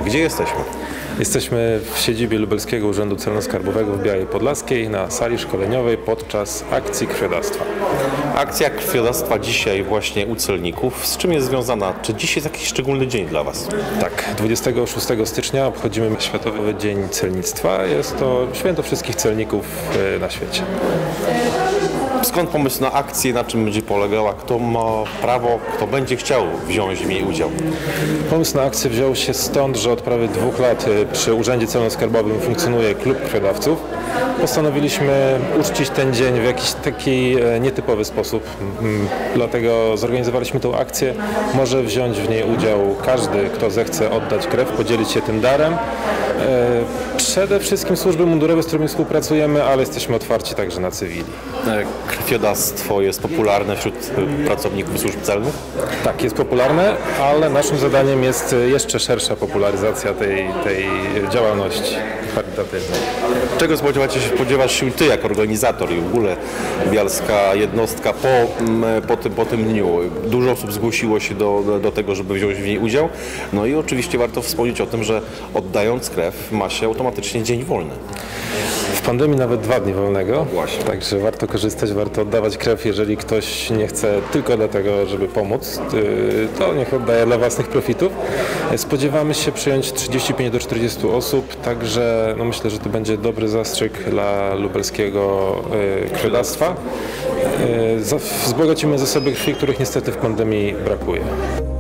Gdzie jesteśmy? Jesteśmy w siedzibie Lubelskiego Urzędu Celno-Skarbowego w Białej Podlaskiej na sali szkoleniowej podczas akcji krwiodawstwa. Akcja krwiodawstwa dzisiaj właśnie u celników. Z czym jest związana? Czy dzisiaj jest jakiś szczególny dzień dla Was? Tak, 26 stycznia obchodzimy Światowy Dzień Celnictwa. Jest to święto wszystkich celników na świecie. Skąd pomysł na akcję, na czym będzie polegała, kto ma prawo, kto będzie chciał wziąć w niej udział? Pomysł na akcję wziął się stąd, że od prawie 2 lat przy Urzędzie Celno-Skarbowym funkcjonuje klub krwiodawców. Postanowiliśmy uczcić ten dzień w jakiś taki nietypowy sposób, dlatego zorganizowaliśmy tę akcję. Może wziąć w niej udział każdy, kto zechce oddać krew, podzielić się tym darem. Przede wszystkim służby mundurowe, z którymi współpracujemy, ale jesteśmy otwarci także na cywili. Krwiodawstwo jest popularne wśród pracowników służb celnych? Tak, jest popularne, ale naszym zadaniem jest jeszcze szersza popularyzacja tej działalności charytatywnej. Czego spodziewasz się Ty jako organizator i w ogóle bialska jednostka po tym dniu? Dużo osób zgłosiło się do tego, żeby wziąć w niej udział. No i oczywiście warto wspomnieć o tym, że oddając krew ma się automatycznie dzień wolny. W pandemii nawet 2 dni wolnego, Właśnie. Także warto korzystać, warto oddawać krew. Jeżeli ktoś nie chce tylko dlatego, żeby pomóc, to niech oddaje dla własnych profitów. Spodziewamy się przyjąć 35 do 40 osób, także myślę, że to będzie dobry zastrzyk dla lubelskiego krwiodawstwa. Wzbogacimy zasoby krwi, których niestety w pandemii brakuje.